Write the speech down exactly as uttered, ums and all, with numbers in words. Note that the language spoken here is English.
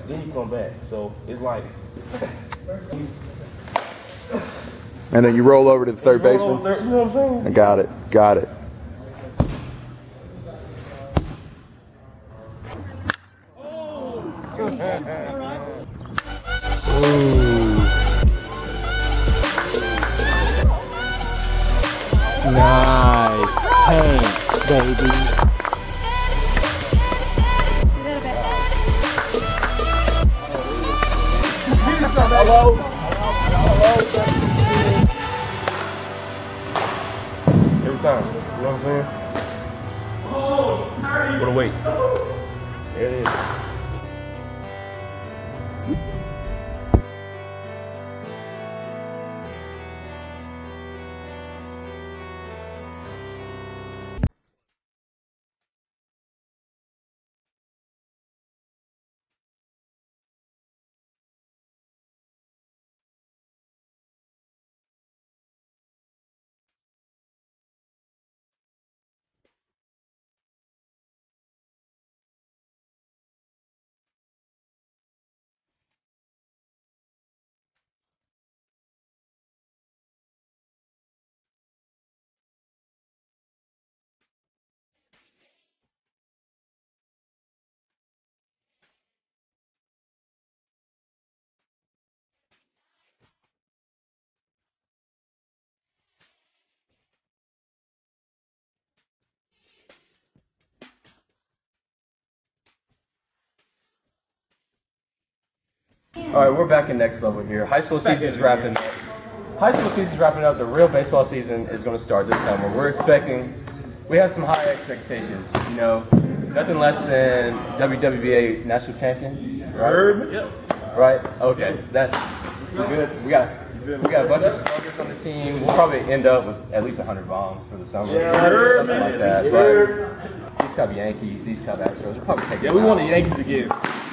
then you come back. So it's like. And then you roll over to the third baseman. Third, you know what I'm saying? I got it. Got it. Ooh. Nice. Thanks, baby. Hello? Hello? Every time. You know what I'm saying? What a wait. There it is. All right, we're back in next level here. High school season is wrapping up. High school season is wrapping up. The real baseball season is going to start this summer. We're expecting, we have some high expectations. You know, nothing less than W W B A national champions. Right? Yep. Right. Okay. That's good. We got we got a bunch of sluggers on the team. We'll probably end up with at least one hundred bombs for the summer. Yeah, something like that. But East Coast Yankees, East Coast Astros. We'll probably take. Yeah, we want the Yankees again.